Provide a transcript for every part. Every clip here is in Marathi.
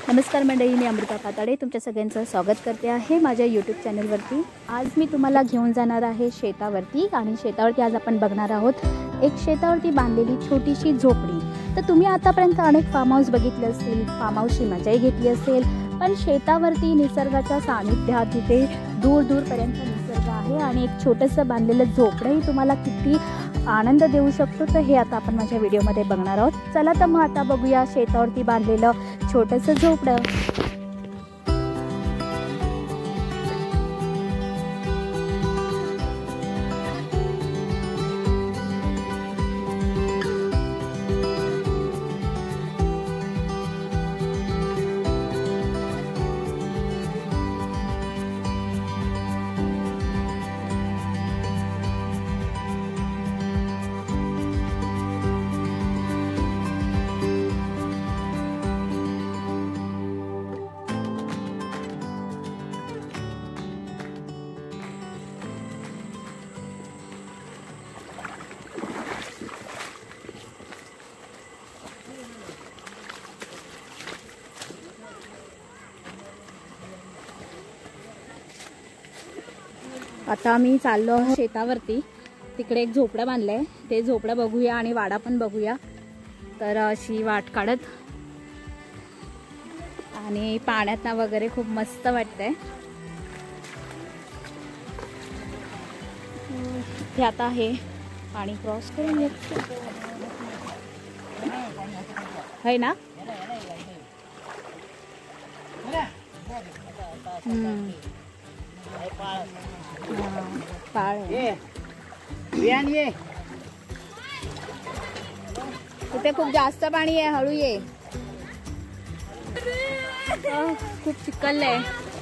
नमस्कार मंडळी, मी अमृता पाताडे तुमच्या सगळ्यांचं स्वागत करते आहे माझ्या यूट्यूब चॅनलवरती। आज मी तुम्हाला घेऊन जाणार आहे शेतावरती आणि शेतावरती आज आपण बघणार आहोत एक शेतावरती बांधलेली छोटीशी झोपडी। तर तुम्ही आतापर्यंत अनेक फार्म हाऊस बघितले असतील, फार्म हाऊसची मजाही घेतली असेल, पण शेतावरती निसर्गाच्या सानिध्यात तिथे दूर दूरपर्यंत निसर्ग आहे आणि एक छोटंसं बांधलेलं झोपडंही तुम्हाला किती आनंद देऊ शकतो। तर हे आता आपण माझ्या व्हिडिओमध्ये बघणार आहोत। चला तर मग आता बघूया शेतावरती बांधलेलं छोटंसं झोपडं। आता आम्ही चाललो शेतावरती, तिकडे एक झोपडं बांधलंय, ते झोपडं बघूया आणि वाडा पण बघूया। तर अशी वाट काढत आणि पाण्यात वगैरे खूप मस्त वाटतंय। हे आता हे पाणी क्रॉस करून है ना। पाळ तिथे खूप जास्त पाणी आहे, हळू ये। खूप चिखल आहे,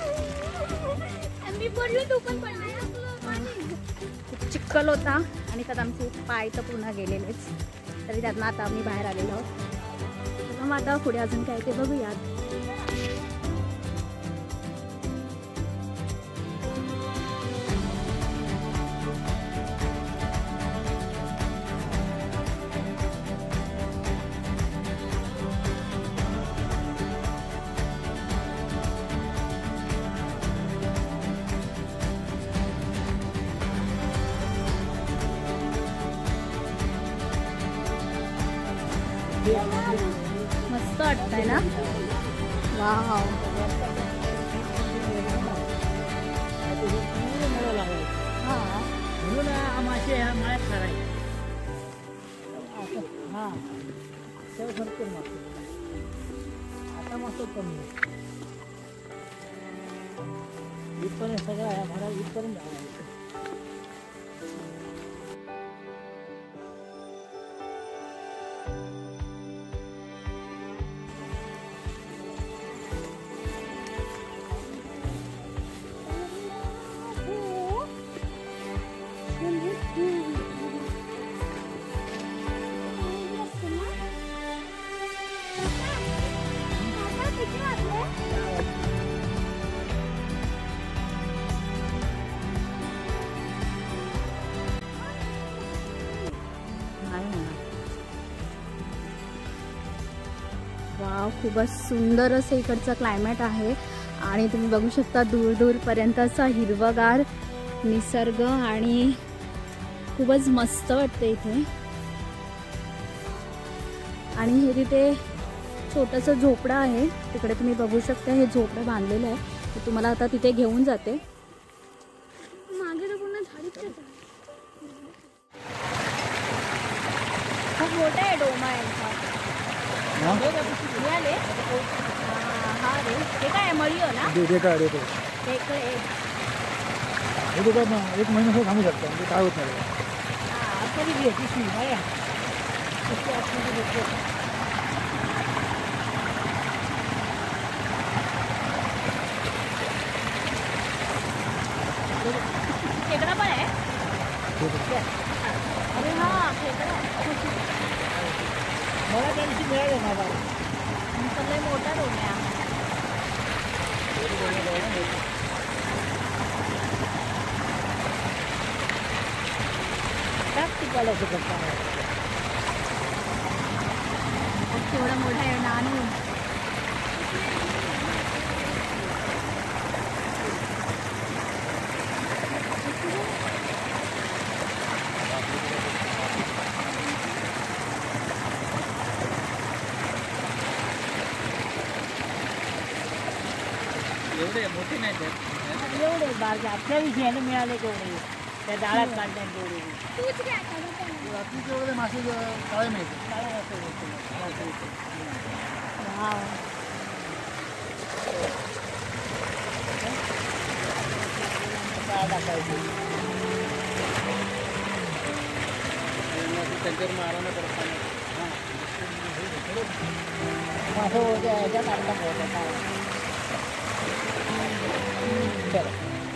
खूप चिखल होता आणि त्यात आमचे पाय तर पूर्ण गेलेलेच, तरी त्यातनं आता आम्ही बाहेर आलेलो आहोत। मग आता पुढे अजून काय ते बघूयात। मस्त वाटतंय ना। वाव, आता मस्त कमी इथपर्यंत सगळं आहे, मला इथपर्यंत जावं। वाव, खूपच सुंदर असं इकडचं क्लायमेट आहे आणि तुम्ही बघू शकता दूर दूर पर्यंत असं हिरवगार निसर्ग आणि खूपच मस्त वाटतं इथे। आणि हे तिथे छोटंसं झोपडं आहे, तिकडे तुम्ही बघू शकता हे झोपडं बांधलेलं आहे। मी तुम्हाला आता तिथे घेऊन जाते। मागे तर पूर्ण झाडीच आहे, खूप मोठा आहे डोमा यांचा। मिळाले हा रे, ते काय मळीयो ना, एक महिना थांबू शकतो, म्हणजे काय होत नाही। खेकडा पण आहे। अरे हा खेकडा मला त्या दिवशी मिळालं ना बाबा, लय मोठा डोम्या। प्रॅक्टिकल असं करता केवढा मोठा आहे ना। एवढे मोठे नाही ते. एवढे बारके आपल्या दिवशी याने मिळाले तेवढे त्या जाळ्यात काढल्या तेवढे रात्री तेवढे मासे काळे मिळते काय टाकायचे त्यांच्यावर मारायला पडतात. मासे होते ह्याच्यात अर्धा होता चला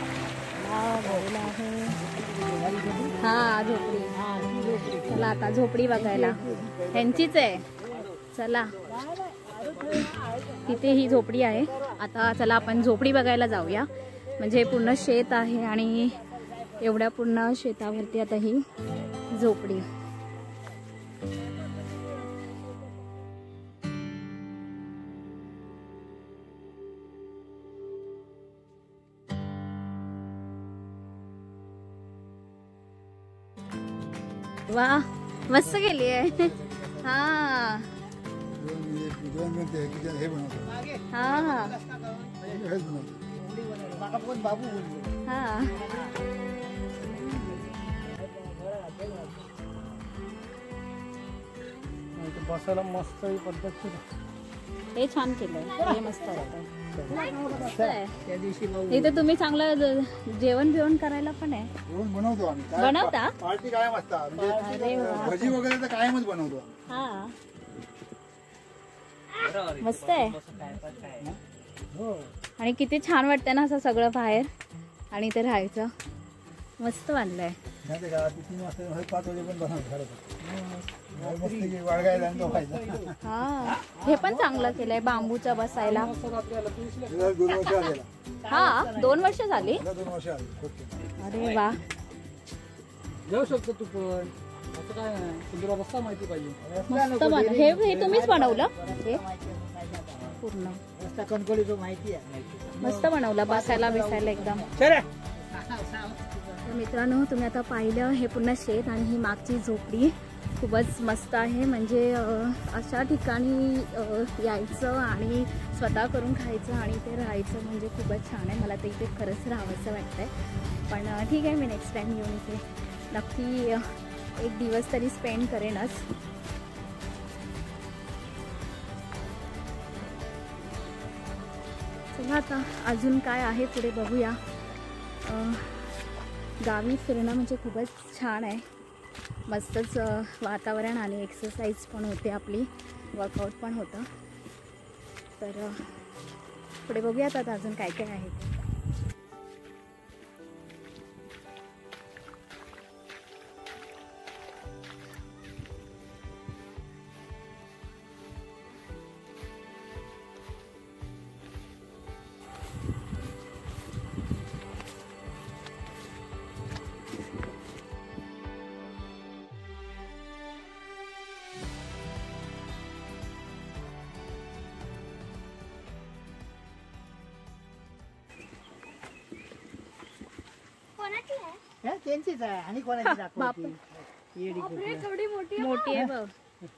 हा झोपडी. चला आता झोपडी बघायला. ह्यांचीच आहे. चला तिथे ही झोपडी आहे. आता चला आपण झोपडी बघायला जाऊया. म्हणजे पूर्ण शेत आहे आणि एवढ्या पूर्ण शेतावरती आता ही झोपडी. वा मस्त केली आहे. हा हा बाबू हा बसायला मस्त पद्धतशीर हे छान केलंय. हे मस्त वाटतं. मस्त आहे. त्या दिवशी इथे तुम्ही चांगलं जेवण बिवण करायला पण आहे. जेवण बनवतो आम्ही बनवता? पार्टी कायम असतात अरे म्हणजे वा. भजी वगैरे तर कायमच बनवतो. हा मस्त आहे. हो आणि किती छान वाटतं ना असं सगळं बाहेर आणि ते राहायचं. मस्त बांधलंय. माहिती का 3 वाजता 5 वाजे पण बनवतो खरं मस्त वाळगायला आणि तो खायचा. हा हे पण चांगलं केलंय. बांबूचं बसायला. 2 वर्ष आलेला. हा 2 वर्ष झाली. 2 वर्ष आली. अरे वा. जाऊ शकतो तू पण असं काय नाही तुला रस्ता माहिती पाहिजे. मस्त बनव. हे तुम्हीच बनवलं हे पूर्ण. रस्ता कणकोलीचा माहिती आहे. मस्त बनवलं बसायला बिसायला एकदम. तर मित्रांनो तुम्ही आता पाहिलं हे पूर्ण शेत आणि ही मागची झोपडी खूपच मस्त आहे. म्हणजे अशा ठिकाणी यायचं आणि स्वतः करून खायचं आणि ते राहायचं म्हणजे खूपच छान आहे. मला ते इथे खरंच राहावंसं वाटतंय. पण ठीक आहे मी नेक्स्ट टाइम येऊन इथे नक्की 1 दिवस तरी स्पेंड करेनच. चला आता अजून काय आहे पुढे बघूया. गावी फिरणं म्हणजे खूपच छान आहे. मस्तच वातावरण आणि एक्सरसाइज पण होते आपली. वर्कआउट पण होतं. तर पुढे बघूयात आता अजून काय काय आहे. त्यांचीच आहे आणि कोणाची दाखवते मोठी आहे बघ.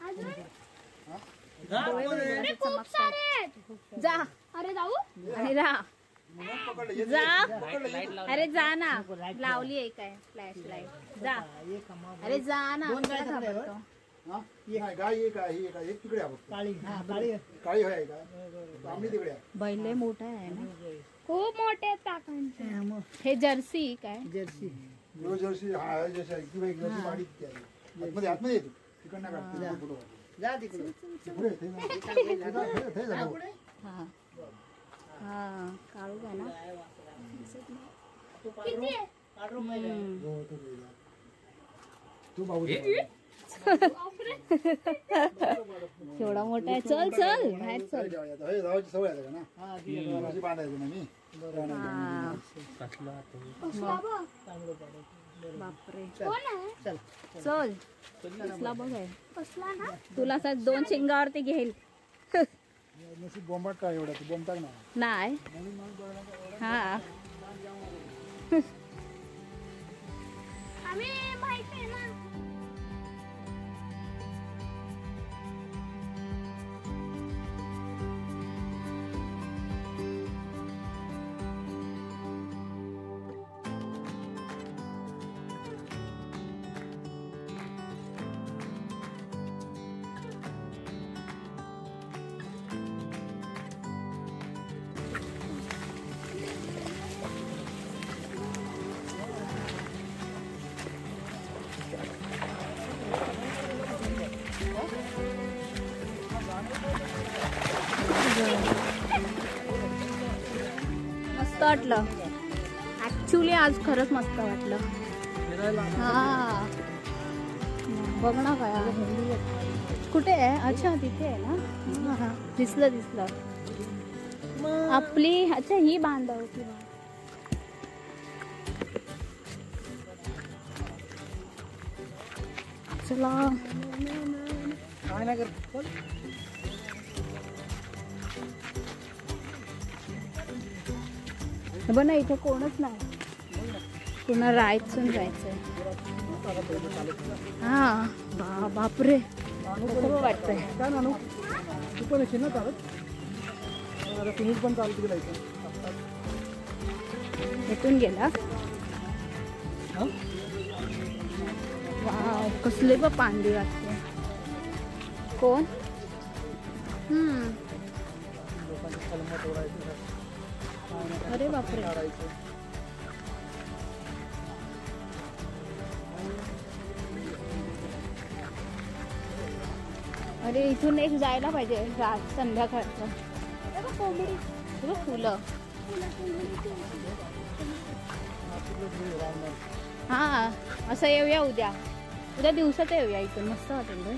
जा अरे जाऊ अरे जा. अरे जा ना. लावली आहे काय फ्लॅश लाईट. जा अरे जा ना. बैल लय मोठा आहे ना. खूप मोठे टाकांचे. हे जर्सी काय जर्सी जर्सी हा जर्सी जर्सी वाढीत आतमध्ये आतमध्ये येतो तिकडनं काढतो. जा तिकडे हा हा काळू काय ना. तू बाबू केवढा मोठा आहे. चल चल बाहेर चल. जायची सवय आहे का ना. बांधायचं ना मी. बापरे चल चल. कसला बघ आहे. तुला असं 2 शिंगावरती घेईल. बोंबाट काय एवढा तू बोंब टाक ना. नाही हा मस्त वाटलं ऍक्च्युली, आज खरंच मस्त वाटलं. हा बघ ना काय आहे. कुठे आहे? अच्छा तिथे आहे ना. हा दिसलं दिसलं आपली. अच्छा ही बांधा होती. चला काय नाही करत. बघ ना इथे कोणच नाही. पुन्हा रायचून जायचंय. हा बापरे कसं वाटतंय. काय नानू तू पण येशील ना चालत. आता तुम्ही पण चालत गेलायचं. इथून गेला. वाव कसले बा पांदी वाटते. कोण? अरे बापरे. अरे इथून एक जायला पाहिजे संध्याकाळचं. फुलं. हा असं येऊया उद्या. उद्या दिवसात येऊया इथून. मस्त वाटेल.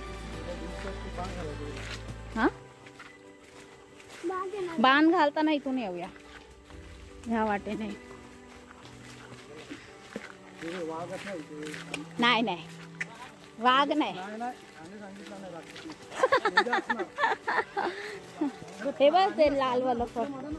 हा बाण घालताना इथून येऊया ह्या वाटेने. नाही नाही वाघ नाही. हे बघ ते लालवालं फळ.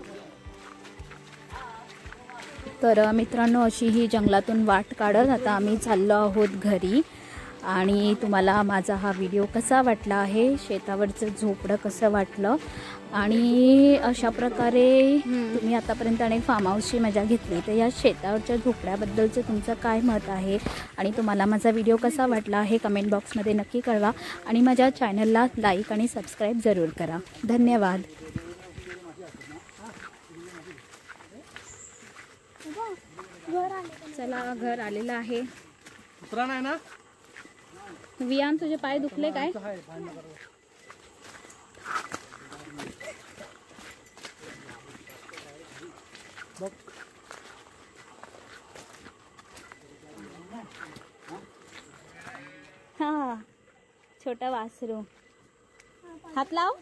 तर मित्रांनो अशी ही जंगलातून वाट काढत आता आम्ही चाललो आहोत घरी. आणि तुम्हाला माझा हा व्हिडिओ कसा वाटला आहे, शेतावरचं झोपडं कसं वाटलं, आणि अशा प्रकारे तुम्ही आतापर्यंत अनेक फार्म हाऊसची मजा घेतली, तर या शेतावरच्या झोपड्याबद्दलचं तुमचं काय मत आहे आणि तुम्हाला माझा व्हिडिओ कसा वाटला हे कमेंट बॉक्समध्ये नक्की कळवा. आणि माझ्या चॅनलला लाईक आणि सबस्क्राईब जरूर करा. धन्यवाद. चला घर आलेलं आहे. दुसरा नाही ना. वियान तुझे पाय दुखले काय? हा छोटा वासरू. हात लाव.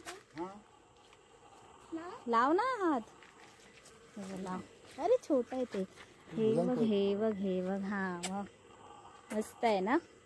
लाव ना हात. लाव. अरे छोटा आहे ते. हे बघ हे बघ हे बघ. हा मस्त आहे ना.